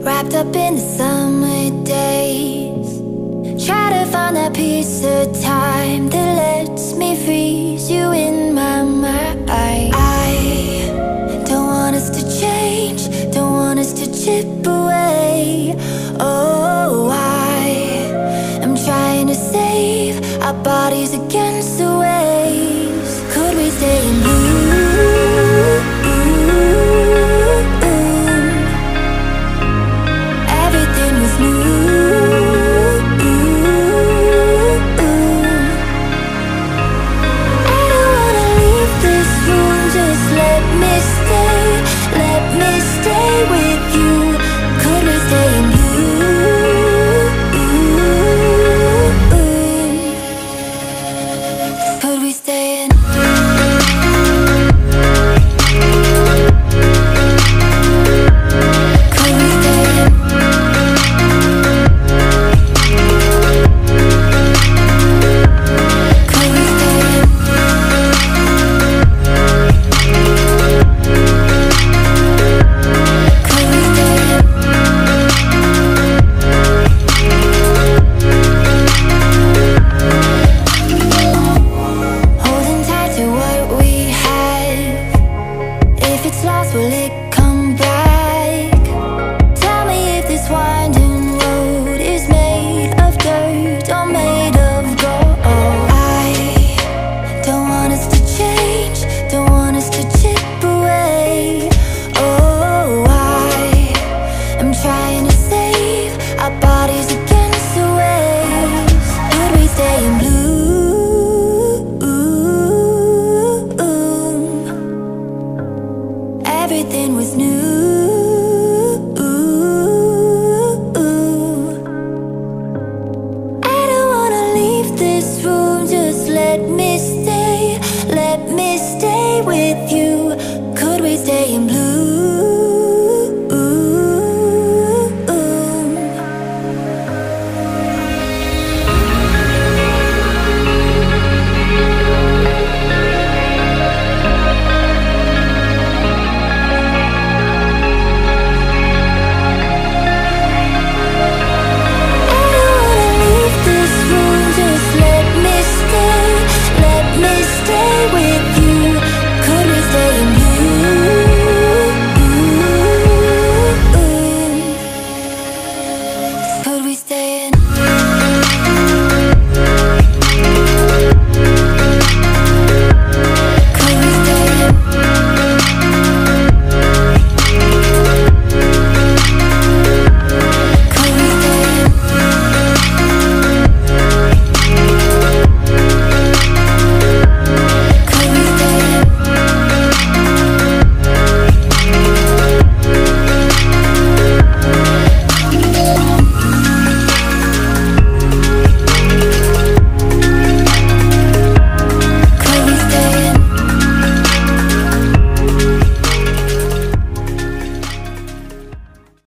wrapped up in the summer days. Try to find that piece of time that lets me freeze you in my mind. I don't want us to change, don't want us to chip away. Oh, I am trying to save our bodies